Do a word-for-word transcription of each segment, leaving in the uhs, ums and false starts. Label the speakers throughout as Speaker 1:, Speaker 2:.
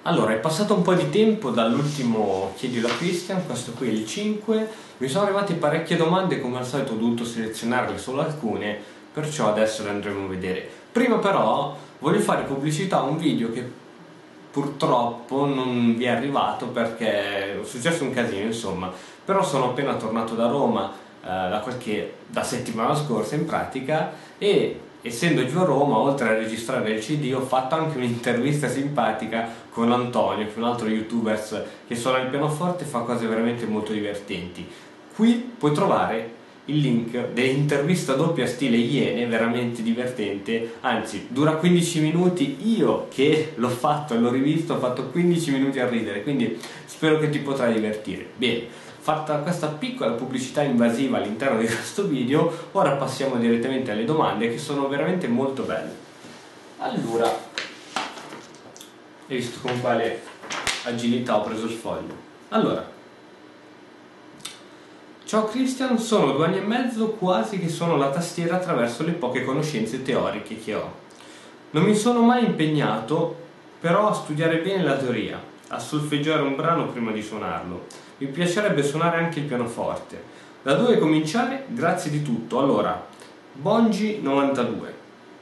Speaker 1: Allora, è passato un po' di tempo dall'ultimo Chiedilo a Christian, questo qui è il cinque, mi sono arrivate parecchie domande, come al solito ho dovuto selezionarle solo alcune, perciò adesso le andremo a vedere. Prima però voglio fare pubblicità a un video che purtroppo non vi è arrivato perché è successo un casino, insomma, però sono appena tornato da Roma, eh, da qualche, da settimana scorsa in pratica, e essendo giù a Roma, oltre a registrare il C D, ho fatto anche un'intervista simpatica con Antonio, che è un altro youtuber che suona il pianoforte e fa cose veramente molto divertenti. Qui puoi trovare il link dell'intervista doppia stile Iene, veramente divertente, anzi dura quindici minuti, io che l'ho fatto e l'ho rivisto ho fatto quindici minuti a ridere, quindi spero che ti potrai divertire. Bene. Fatta questa piccola pubblicità invasiva all'interno di questo video, ora passiamo direttamente alle domande che sono veramente molto belle. Allora, hai visto con quale agilità ho preso il foglio? Allora, ciao Christian, sono due anni e mezzo quasi che suono la tastiera attraverso le poche conoscenze teoriche che ho. Non mi sono mai impegnato però a studiare bene la teoria, a solfeggiare un brano prima di suonarlo. Mi piacerebbe suonare anche il pianoforte. Da dove cominciare? Grazie di tutto. Allora, Bongi novantadue.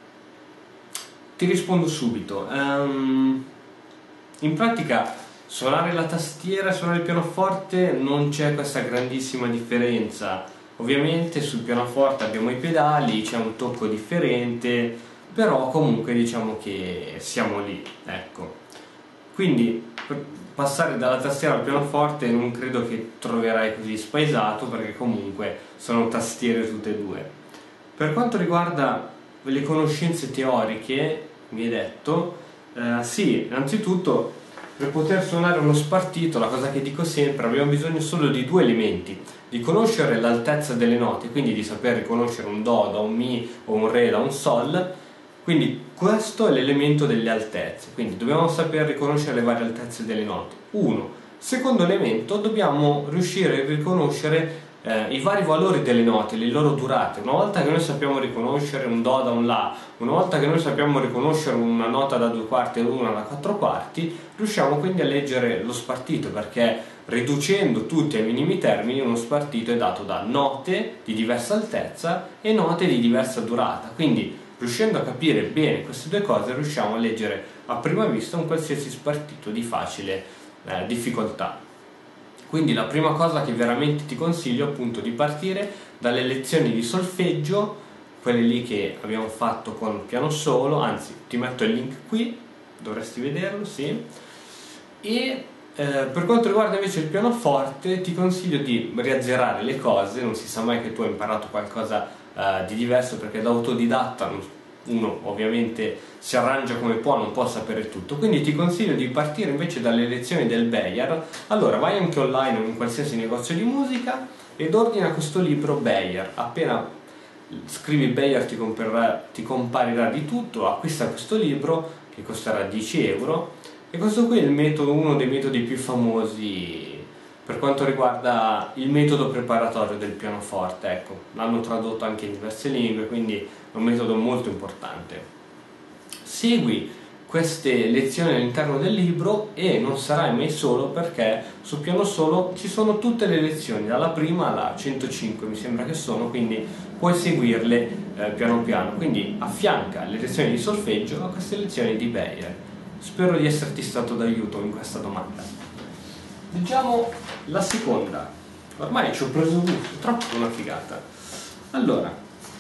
Speaker 1: Ti rispondo subito. Um, in pratica, suonare la tastiera e suonare il pianoforte non c'è questa grandissima differenza. Ovviamente sul pianoforte abbiamo i pedali, c'è un tocco differente, però comunque diciamo che siamo lì, ecco. Quindi passare dalla tastiera al pianoforte non credo che troverai così spaesato, perché comunque sono tastiere tutte e due. Per quanto riguarda le conoscenze teoriche, mi hai detto, eh, sì, innanzitutto per poter suonare uno spartito, la cosa che dico sempre, abbiamo bisogno solo di due elementi: di conoscere l'altezza delle note, quindi di saper riconoscere un Do da un Mi o un Re da un Sol. Quindi questo è l'elemento delle altezze, quindi dobbiamo saper riconoscere le varie altezze delle note. Uno. Secondo elemento, dobbiamo riuscire a riconoscere eh, i vari valori delle note, le loro durate. Una volta che noi sappiamo riconoscere un Do da un La, una volta che noi sappiamo riconoscere una nota da due quarti e una da quattro quarti, riusciamo quindi a leggere lo spartito, perché riducendo tutti ai minimi termini uno spartito è dato da note di diversa altezza e note di diversa durata. Quindi riuscendo a capire bene queste due cose riusciamo a leggere a prima vista un qualsiasi spartito di facile eh, difficoltà. Quindi la prima cosa che veramente ti consiglio è appunto di partire dalle lezioni di solfeggio, quelle lì che abbiamo fatto con piano solo, anzi ti metto il link qui, dovresti vederlo, sì. E eh, per quanto riguarda invece il pianoforte ti consiglio di riazzerare le cose, non si sa mai che tu hai imparato qualcosa Uh, di diverso, perché da autodidatta uno ovviamente si arrangia come può, non può sapere tutto, quindi ti consiglio di partire invece dalle lezioni del Beyer. Allora vai anche online o in qualsiasi negozio di musica ed ordina questo libro Beyer. Appena scrivi Beyer ti, ti comparirà di tutto, acquista questo libro che costerà dieci euro, e questo qui è il metodo, uno dei metodi più famosi per quanto riguarda il metodo preparatorio del pianoforte. Ecco, l'hanno tradotto anche in diverse lingue, quindi è un metodo molto importante. Segui queste lezioni all'interno del libro e non sarai mai solo, perché su piano solo ci sono tutte le lezioni, dalla prima alla centocinque mi sembra che sono, quindi puoi seguirle eh, piano piano. Quindi affianca le lezioni di solfeggio a queste lezioni di Beyer. Spero di esserti stato d'aiuto in questa domanda. Leggiamo la seconda. Ormai ci ho preso gusto, troppo una figata. Allora,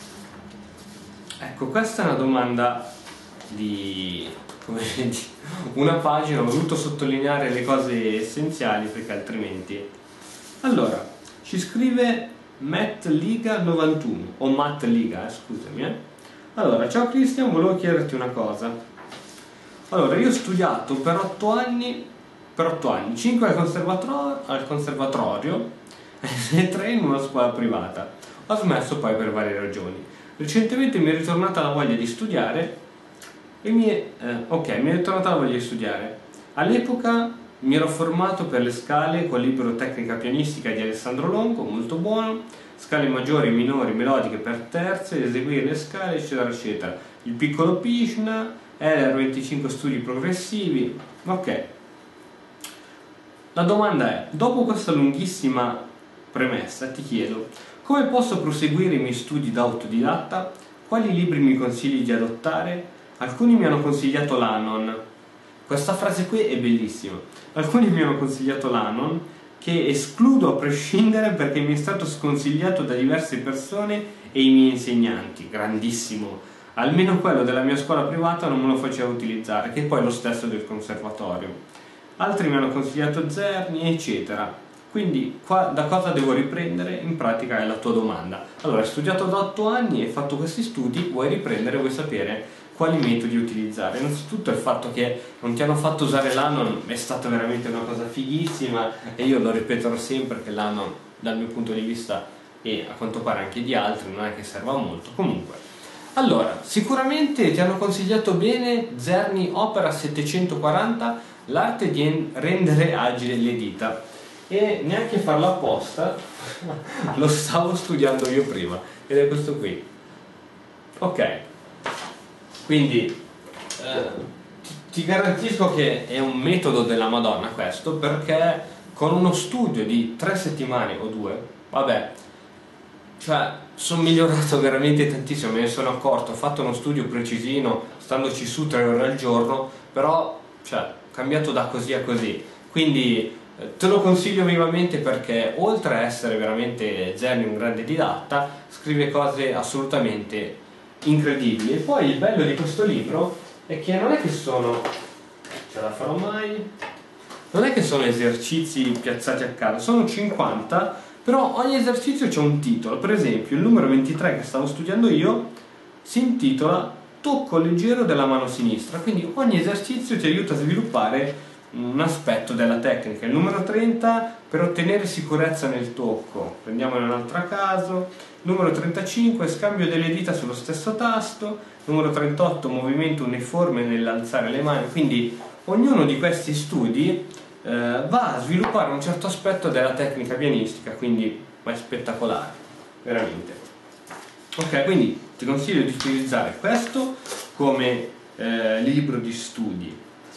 Speaker 1: ecco, questa è una domanda di, come vedi, una pagina. Ho voluto sottolineare le cose essenziali perché altrimenti. Allora, ci scrive Matt Liga novantuno, o Matt Liga, eh, scusami. Eh. Allora, ciao Christian, volevo chiederti una cosa. Allora, io ho studiato per otto anni per otto anni, cinque al conservatorio, al conservatorio e tre in una scuola privata. Ho smesso poi per varie ragioni. Recentemente mi è ritornata la voglia di studiare e mi è, eh, ok, mi è ritornata la voglia di studiare. All'epoca mi ero formato per le scale col libro Tecnica pianistica di Alessandro Longo, molto buono, scale maggiori, minori, melodiche per terze, eseguire le scale, eccetera, eccetera. Il piccolo Pishna, E L R venticinque studi progressivi, ok. La domanda è, dopo questa lunghissima premessa, ti chiedo, come posso proseguire i miei studi da autodidatta? Quali libri mi consigli di adottare? Alcuni mi hanno consigliato l'Anon. Questa frase qui è bellissima. Alcuni mi hanno consigliato l'Anon, che escludo a prescindere perché mi è stato sconsigliato da diverse persone e i miei insegnanti. Grandissimo. Almeno quello della mia scuola privata non me lo faceva utilizzare, che è poi lo stesso del conservatorio. Altri mi hanno consigliato Zerni, eccetera. Quindi qua da cosa devo riprendere? In pratica è la tua domanda. Allora, hai studiato da otto anni, hai fatto questi studi, vuoi riprendere, vuoi sapere quali metodi utilizzare. Innanzitutto il fatto che non ti hanno fatto usare l'Anon è stata veramente una cosa fighissima, e io lo ripeterò sempre che l'Anon dal mio punto di vista e a quanto pare anche di altri non è che serva molto. Comunque, allora, sicuramente ti hanno consigliato bene Zerni Opera settecentoquaranta, l'arte di rendere agile le dita, e neanche farlo apposta lo stavo studiando io prima, ed è questo qui. Ok, quindi eh, ti, ti garantisco che è un metodo della Madonna questo, perché con uno studio di tre settimane o due, vabbè, cioè sono migliorato veramente tantissimo, me ne sono accorto. Ho fatto uno studio precisino, standoci su tre ore al giorno, però cioè cambiato da così a così. Quindi eh, te lo consiglio vivamente, perché oltre a essere veramente Zerni un grande didatta, scrive cose assolutamente incredibili. E poi il bello di questo libro è che non è che sono, ce la farò mai, non è che sono esercizi piazzati a caso, sono cinquanta, però ogni esercizio c'è un titolo. Per esempio il numero ventitré che stavo studiando io si intitola Tocco leggero della mano sinistra, quindi ogni esercizio ti aiuta a sviluppare un aspetto della tecnica. Il numero trenta, per ottenere sicurezza nel tocco, prendiamone un altro a caso. Numero trentacinque, scambio delle dita sullo stesso tasto. Numero trentotto, movimento uniforme nell'alzare le mani. Quindi ognuno di questi studi eh, va a sviluppare un certo aspetto della tecnica pianistica, quindi è spettacolare, veramente. Ok, quindi ti consiglio di utilizzare questo come eh, libro di studi.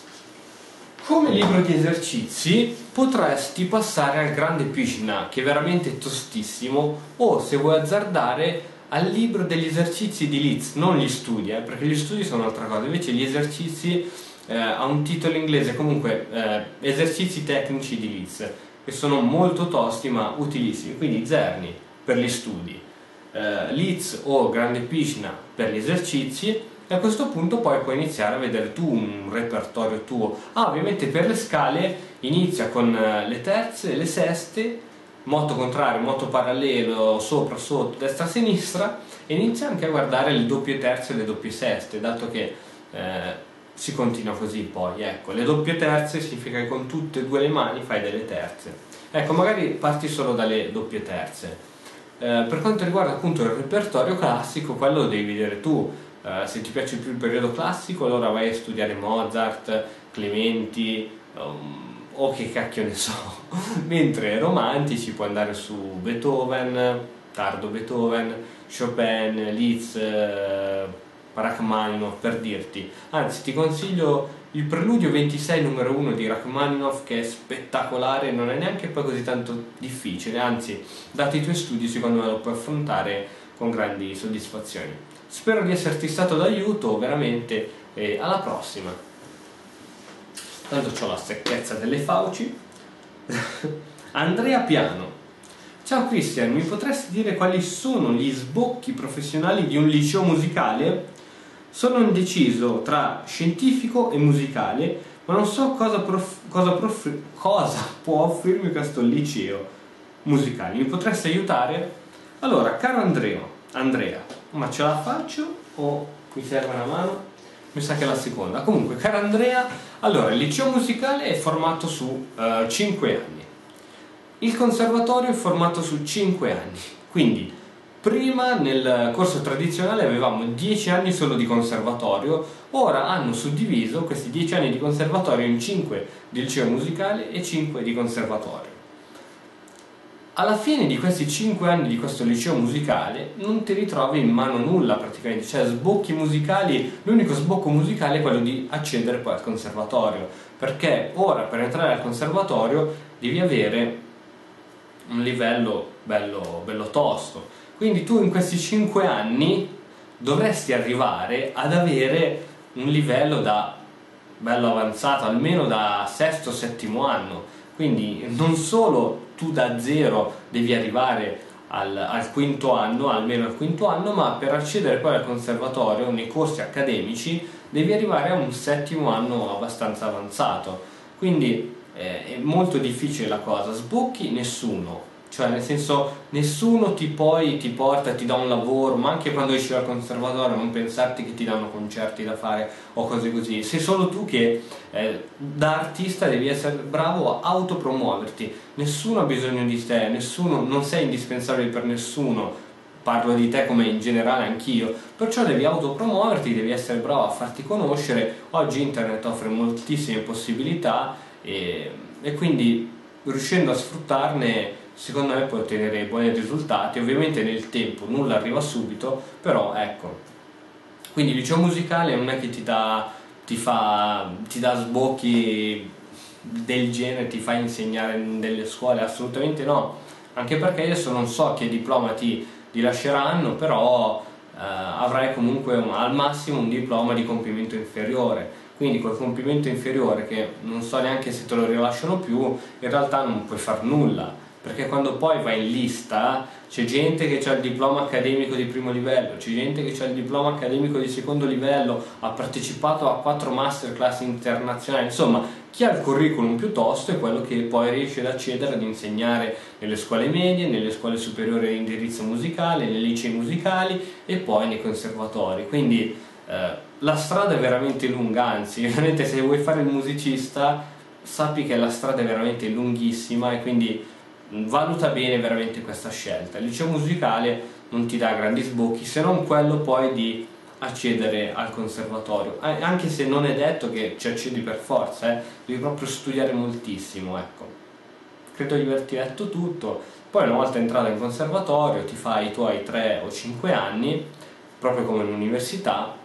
Speaker 1: Come libro di esercizi potresti passare al Grande Piscina, che è veramente tostissimo, o se vuoi azzardare al libro degli esercizi di Leeds, non gli studi, eh, perché gli studi sono un'altra cosa, invece gli esercizi eh, ha un titolo inglese, comunque eh, esercizi tecnici di Leeds, che sono molto tosti ma utilissimi. Quindi Zerni per gli studi, eh, Leeds o Grande Piscina per gli esercizi, e a questo punto poi puoi iniziare a vedere tu un repertorio tuo. Ah, ovviamente per le scale inizia con le terze, le seste, moto contrario, moto parallelo, sopra, sotto, destra, sinistra, e inizia anche a guardare le doppie terze e le doppie seste, dato che eh, si continua così poi. Ecco, le doppie terze significa che con tutte e due le mani fai delle terze. Ecco, magari parti solo dalle doppie terze. Eh, per quanto riguarda appunto il repertorio classico, quello lo devi vedere tu. Uh, se ti piace più il periodo classico, allora vai a studiare Mozart, Clementi, um, o che cacchio ne so. Mentre romantici puoi andare su Beethoven, tardo Beethoven, Chopin, Liszt, uh, Rachmaninoff, per dirti. Anzi, ti consiglio il Preludio ventisei numero uno di Rachmaninoff, che è spettacolare, non è neanche poi così tanto difficile, anzi, dati i tuoi studi, secondo me lo puoi affrontare con grandi soddisfazioni. Spero di esserti stato d'aiuto veramente, e alla prossima. Tanto ho la secchezza delle fauci. Andrea Piano: ciao Christian, mi potresti dire quali sono gli sbocchi professionali di un liceo musicale? Sono indeciso tra scientifico e musicale, ma non so cosa, prof, cosa, prof, cosa può offrirmi questo liceo musicale. Mi potresti aiutare? Allora, caro Andrea, Andrea, ma ce la faccio o mi serve una mano? Mi sa che è la seconda. Comunque, caro Andrea, allora il liceo musicale è formato su uh, cinque anni, il conservatorio è formato su cinque anni, quindi prima nel corso tradizionale avevamo dieci anni solo di conservatorio, ora hanno suddiviso questi dieci anni di conservatorio in cinque di liceo musicale e cinque di conservatorio. alla fine di questi cinque anni di questo liceo musicale non ti ritrovi in mano nulla praticamente, cioè sbocchi musicali, l'unico sbocco musicale è quello di accedere poi al conservatorio, perché ora per entrare al conservatorio devi avere un livello bello, bello tosto, quindi tu in questi cinque anni dovresti arrivare ad avere un livello da bello avanzato, almeno da sesto settimo anno. Quindi non solo tu da zero devi arrivare al, al quinto anno, almeno al quinto anno, ma per accedere poi al conservatorio, nei corsi accademici, devi arrivare a un settimo anno abbastanza avanzato. Quindi eh, è molto difficile la cosa, sbocchi nessuno. Cioè nel senso nessuno ti poi ti porta, ti dà un lavoro, ma anche quando esci dal conservatorio non pensarti che ti danno concerti da fare o cose così, sei solo tu che eh, da artista devi essere bravo a autopromuoverti, nessuno ha bisogno di te, nessuno, non sei indispensabile per nessuno, parlo di te come in generale anch'io, perciò devi autopromuoverti, devi essere bravo a farti conoscere. Oggi internet offre moltissime possibilità e, e quindi riuscendo a sfruttarne secondo me puoi ottenere buoni risultati. Ovviamente nel tempo nulla arriva subito, però ecco, quindi il liceo musicale non è che ti dà, ti fa, ti dà sbocchi del genere, ti fa insegnare in delle scuole, assolutamente no, anche perché adesso non so che diploma ti, ti lasceranno, però eh, avrai comunque un, al massimo un diploma di compimento inferiore. Quindi col compimento inferiore, che non so neanche se te lo rilasciano più, in realtà non puoi far nulla, perché quando poi vai in lista c'è gente che ha il diploma accademico di primo livello, c'è gente che ha il diploma accademico di secondo livello, ha partecipato a quattro masterclass internazionali, insomma chi ha il curriculum più tosto è quello che poi riesce ad accedere ad insegnare nelle scuole medie, nelle scuole superiori di indirizzo musicale, nei licei musicali e poi nei conservatori. Quindi eh, la strada è veramente lunga, anzi veramente se vuoi fare il musicista sappi che la strada è veramente lunghissima e quindi valuta bene veramente questa scelta. Il liceo musicale non ti dà grandi sbocchi, se non quello poi di accedere al conservatorio, anche se non è detto che ci accedi per forza, eh. Devi proprio studiare moltissimo, ecco. Credo di averti detto tutto. Poi una volta entrato in conservatorio ti fai i tuoi tre o cinque anni, proprio come in università,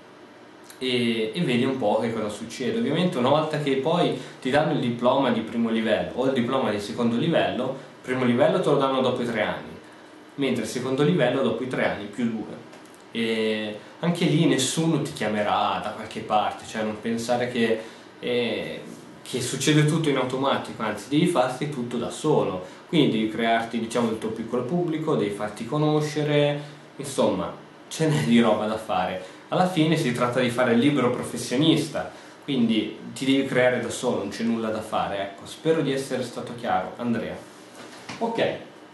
Speaker 1: e, e vedi un po' che cosa succede. Ovviamente una volta che poi ti danno il diploma di primo livello o il diploma di secondo livello, primo livello te lo danno dopo i tre anni, mentre il secondo livello dopo i tre anni più due. E anche lì nessuno ti chiamerà da qualche parte, cioè non pensare che, eh, che succede tutto in automatico, anzi devi farti tutto da solo, quindi devi crearti, diciamo, il tuo piccolo pubblico, devi farti conoscere, insomma ce n'è di roba da fare. Alla fine si tratta di fare il libero professionista, quindi ti devi creare da solo, non c'è nulla da fare, ecco. Spero di essere stato chiaro, Andrea. Ok,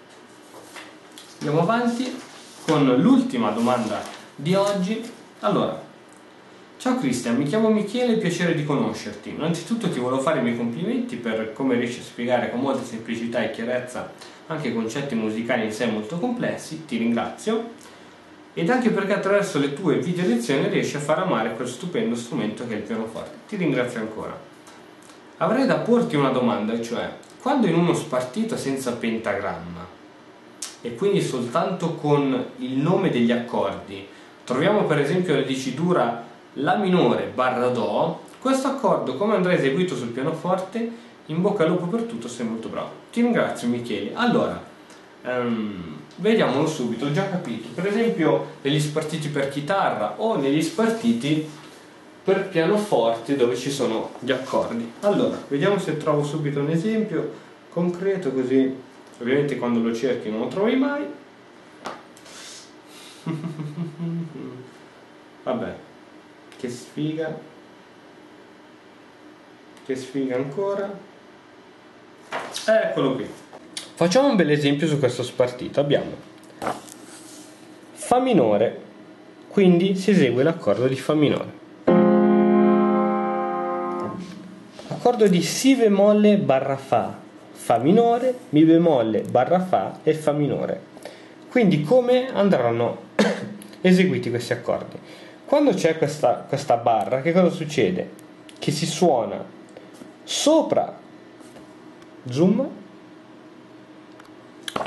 Speaker 1: andiamo avanti con l'ultima domanda di oggi. Allora, ciao Cristian, mi chiamo Michele, piacere di conoscerti. Innanzitutto ti volevo fare i miei complimenti per come riesci a spiegare con molta semplicità e chiarezza anche concetti musicali in sé molto complessi, ti ringrazio. Ed anche perché attraverso le tue video lezioni riesci a far amare quel stupendo strumento che è il pianoforte. Ti ringrazio ancora. Avrei da porti una domanda, cioè, quando in uno spartito senza pentagramma e quindi soltanto con il nome degli accordi troviamo per esempio la dicitura La minore barra Do, questo accordo come andrà eseguito sul pianoforte? In bocca al lupo per tutto, sei molto bravo. Ti ringrazio Michele. Allora, um, vediamolo subito, ho già capito. Per esempio negli spartiti per chitarra o negli spartiti per pianoforte dove ci sono gli accordi. Allora, vediamo se trovo subito un esempio concreto, così ovviamente quando lo cerchi non lo trovi mai. Vabbè, che sfiga, che sfiga ancora. Eccolo qui. Facciamo un bel esempio su questo spartito. Abbiamo Fa minore, quindi si esegue l'accordo di Fa minore. Accordo di Si bemolle barra Fa, Fa minore, Mi bemolle barra Fa e Fa minore. Quindi come andranno eseguiti questi accordi? Quando c'è questa, questa barra, che cosa succede? Che si suona sopra, zoom,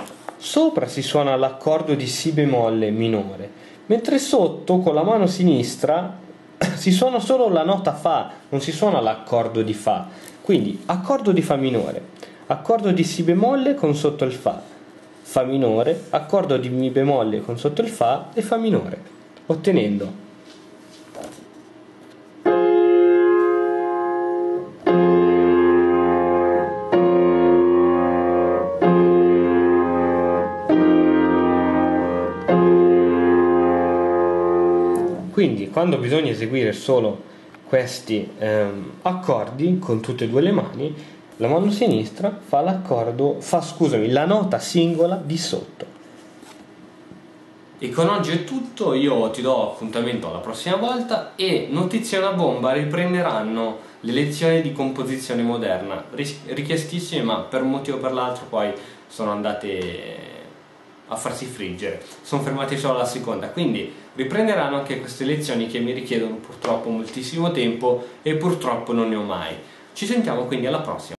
Speaker 1: sopra si suona l'accordo di Si bemolle minore, mentre sotto con la mano sinistra si suona solo la nota Fa, non si suona l'accordo di Fa. Quindi accordo di Fa minore, accordo di Si bemolle con sotto il Fa, Fa minore, accordo di Mi bemolle con sotto il Fa e Fa minore, ottenendo Quindi quando bisogna eseguire solo questi ehm, accordi con tutte e due le mani, la mano sinistra fa l'accordo, fa scusami, la nota singola di sotto. E con oggi è tutto, io ti do appuntamento alla prossima volta e notizie una bomba, riprenderanno le lezioni di composizione moderna, richiestissime, ma per un motivo o per l'altro poi sono andate a farsi friggere, sono fermati solo alla seconda, quindi riprenderanno anche queste lezioni che mi richiedono purtroppo moltissimo tempo e purtroppo non ne ho mai. Ci sentiamo quindi alla prossima.